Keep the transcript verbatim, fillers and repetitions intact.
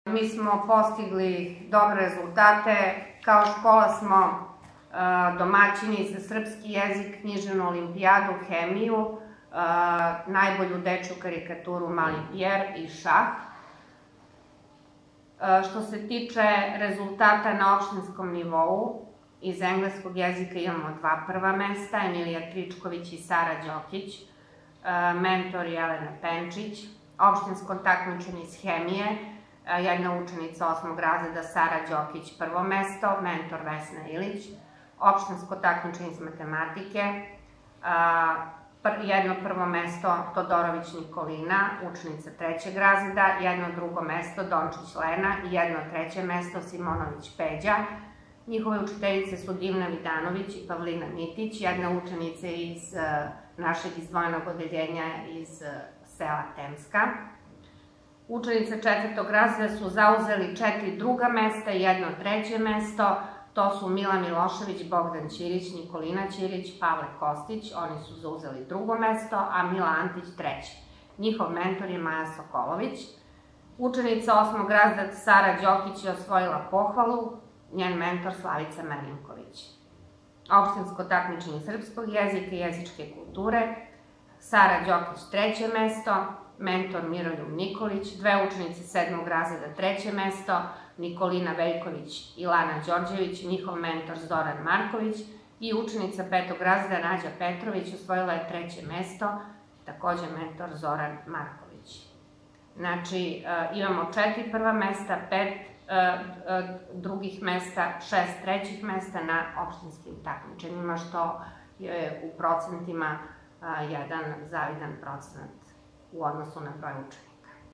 Mi smo postigli dobre rezultate. Kao škola smo domaćini za srpski jezik, književnu olimpijadu, hemiju, najbolju dečju karikaturu Mali Pjer i šah. Što se tiče rezultata na opštinskom nivou, iz engleskog jezika imamo dva prva mesta, Emilija Tričković i Sara Đokić, mentor Jelena Penčić. Opštinsko takmičenje iz hemije, jedna učenica osmog razreda Sara Đokić prvo mesto, mentor Vesna Ilić. Opštinsko takmičenje iz matematike, jedno prvo mesto Todorović Nikolina, učenica trećeg razreda, jedno drugo mesto Dončić Lena i jedno treće mesto Simonović Peđa. Njihove učiteljice su Divna Vidanović i Pavlina Mitić, jedna učenica iz našeg izdvojenog odeljenja iz sela Temska. Učenice četvrtog razreda su zauzeli četiri druga mesta i jedno treće mesto. To su Mila Milošević, Bogdan Ćirić, Nikolina Ćirić, Pavle Kostić, oni su zauzeli drugo mesto, a Mila Antić treće. Njihov mentor je Maja Sokolović. Učenica osmog razreda Sara Đokić je osvojila pohvalu, njen mentor Slavica Merlinković. Opštinsko takmičenje srpskog jezika i jezičke kulture, Sara Đokić treće mesto, mentor Miroljub Nikolić, dve učenice sedmog razreda treće mesto, Nikolina Veljković i Lana Đorđević, njihov mentor Zoran Marković i učenica petog razreda Nađa Petrović osvojila je treće mesto, takođe mentor Zoran Marković. Znači, imamo četiri prva mesta, pet drugih mesta, šest trećih mesta na opštinskim takmičenjima, što je u procentima jedan zavidan procenat u odnosu na broj učenika.